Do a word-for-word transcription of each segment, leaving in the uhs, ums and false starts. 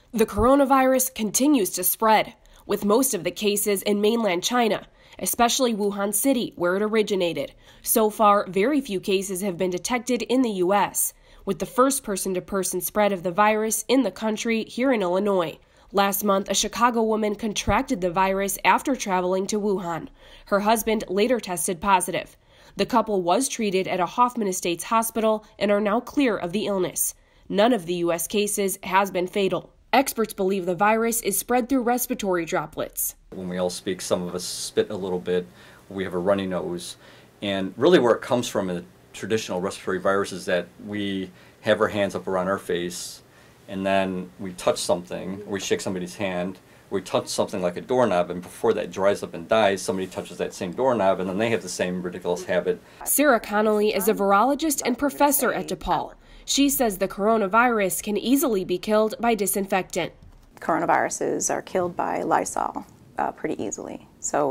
The coronavirus continues to spread, with most of the cases in mainland China, especially Wuhan City, where it originated. So far, very few cases have been detected in the U S, with the first person-to-person spread of the virus in the country here in Illinois. Last month, a Chicago woman contracted the virus after traveling to Wuhan. Her husband later tested positive. The couple was treated at a Hoffman Estates hospital and are now clear of the illness. None of the U S cases has been fatal. Experts believe the virus is spread through respiratory droplets. When we all speak, some of us spit a little bit, we have a runny nose, and really where it comes from in a traditional respiratory virus is that we have our hands up around our face, and then we touch something, or we shake somebody's hand, we touch something like a doorknob, and before that dries up and dies, somebody touches that same doorknob, and then they have the same ridiculous habit. Sarah Connolly is a virologist and professor at DePaul. She says the coronavirus can easily be killed by disinfectant. Coronaviruses are killed by Lysol uh, pretty easily. So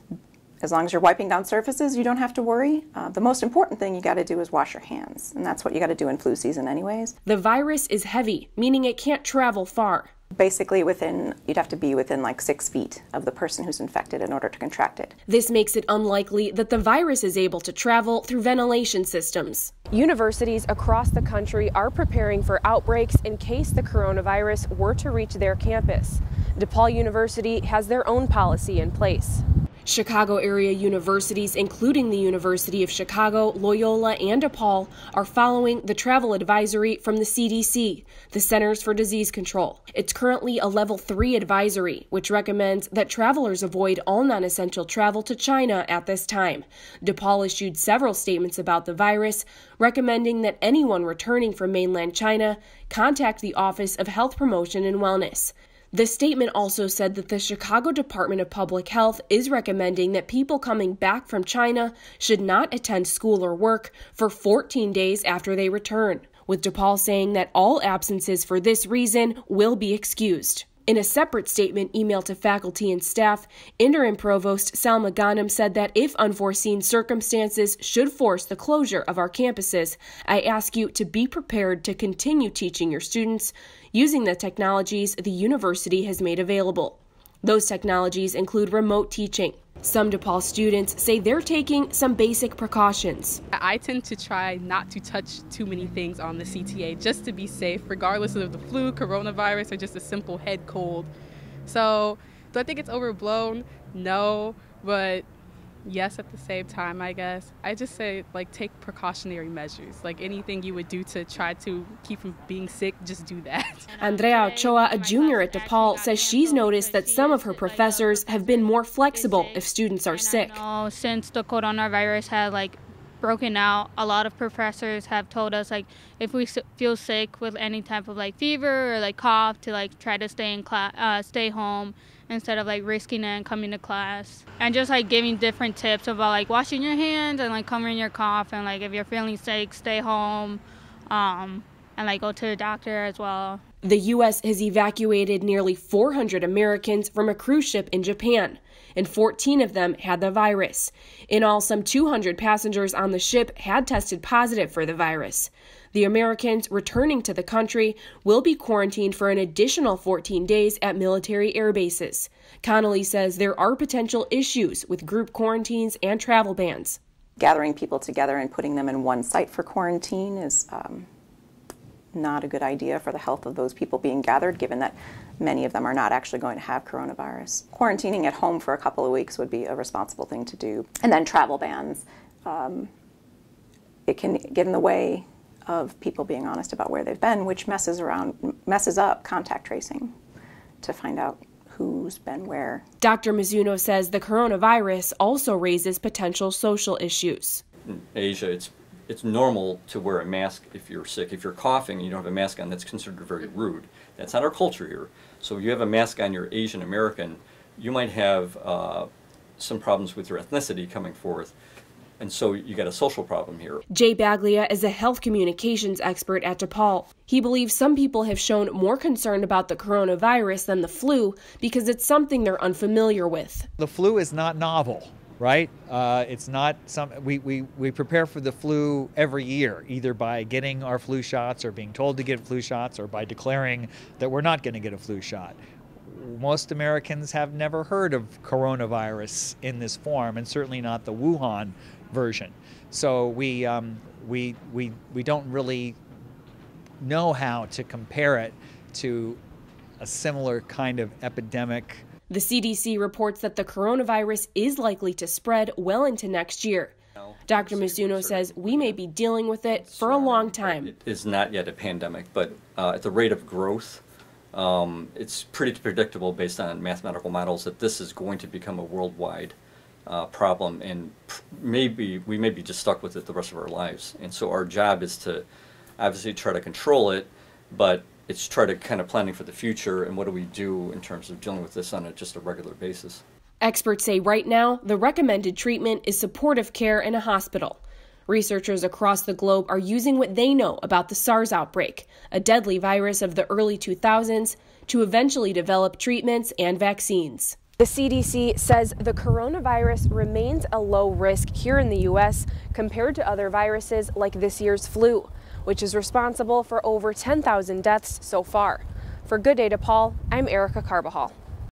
as long as you're wiping down surfaces, you don't have to worry. Uh, the most important thing you got to do is wash your hands, and that's what you got to do in flu season anyways. The virus is heavy, meaning it can't travel far. Basically within, you'd have to be within like six feet of the person who's infected in order to contract it. This makes it unlikely that the virus is able to travel through ventilation systems. Universities across the country are preparing for outbreaks in case the coronavirus were to reach their campus. DePaul University has their own policy in place. Chicago area universities, including the University of Chicago, Loyola, and DePaul, are following the travel advisory from the C D C, the Centers for Disease Control. It's currently a level three advisory, which recommends that travelers avoid all non-essential travel to China at this time. DePaul issued several statements about the virus, recommending that anyone returning from mainland China contact the Office of Health Promotion and Wellness. The statement also said that the Chicago Department of Public Health is recommending that people coming back from China should not attend school or work for fourteen days after they return, with DePaul saying that all absences for this reason will be excused. In a separate statement emailed to faculty and staff, Interim Provost Salma Ghanem said that if unforeseen circumstances should force the closure of our campuses, I ask you to be prepared to continue teaching your students using the technologies the university has made available. Those technologies include remote teaching. Some DePaul students say they're taking some basic precautions. I tend to try not to touch too many things on the C T A just to be safe, regardless of the flu, coronavirus, or just a simple head cold. So, do I think it's overblown? No, but yes, at the same time, I guess. I just say, like, take precautionary measures. Like, anything you would do to try to keep from being sick, just do that. Andrea Ochoa, a junior at DePaul, says she's noticed that some of her professors have been more flexible if students are sick. I know since the coronavirus had, like, broken out, a lot of professors have told us, like, if we feel sick with any type of, like, fever or, like, cough, to, like, try to stay in class, uh, stay home, instead of like risking it and coming to class, and just like giving different tips about like washing your hands and like covering your cough, and like if you're feeling sick, stay home, um, and like go to the doctor as well. The U S has evacuated nearly four hundred Americans from a cruise ship in Japan, and fourteen of them had the virus. In all, some two hundred passengers on the ship had tested positive for the virus. The Americans returning to the country will be quarantined for an additional fourteen days at military air bases. Connolly says there are potential issues with group quarantines and travel bans. Gathering people together and putting them in one site for quarantine is um, not a good idea for the health of those people being gathered, given that many of them are not actually going to have coronavirus. Quarantining at home for a couple of weeks would be a responsible thing to do. And then travel bans. Um, it can get in the way of people being honest about where they've been, which messes around, messes up contact tracing to find out who's been where. Doctor Mizuno says the coronavirus also raises potential social issues. In Asia, it's it's normal to wear a mask if you're sick. If you're coughing and you don't have a mask on, that's considered very rude. That's not our culture here. So if you have a mask on, you're Asian American, you might have uh, some problems with your ethnicity coming forth. And so you got a social problem here. Jay Baglia is a health communications expert at DePaul. He believes some people have shown more concern about the coronavirus than the flu because it's something they're unfamiliar with. The flu is not novel, right? Uh, it's not some, we, we, we prepare for the flu every year, either by getting our flu shots or being told to get flu shots or by declaring that we're not going to get a flu shot. Most Americans have never heard of coronavirus in this form, and certainly not the Wuhan version. So we, um, we, we, we don't really know how to compare it to a similar kind of epidemic. The C D C reports that the coronavirus is likely to spread well into next year. Doctor Mizuno says we may be dealing with it for a long time. It is not yet a pandemic, but uh, at the rate of growth, um, it's pretty predictable based on mathematical models that this is going to become a worldwide uh, problem, and maybe we may be just stuck with it the rest of our lives. And so our job is to obviously try to control it, but it's try to kind of planning for the future and what do we do in terms of dealing with this on a, just a regular basis. Experts say right now the recommended treatment is supportive care in a hospital. Researchers across the globe are using what they know about the SARS outbreak, a deadly virus of the early two thousands, to eventually develop treatments and vaccines. The C D C says the coronavirus remains a low risk here in the U S compared to other viruses like this year's flu, which is responsible for over ten thousand deaths so far. For Good Day DePaul, I'm Erica Carbajal.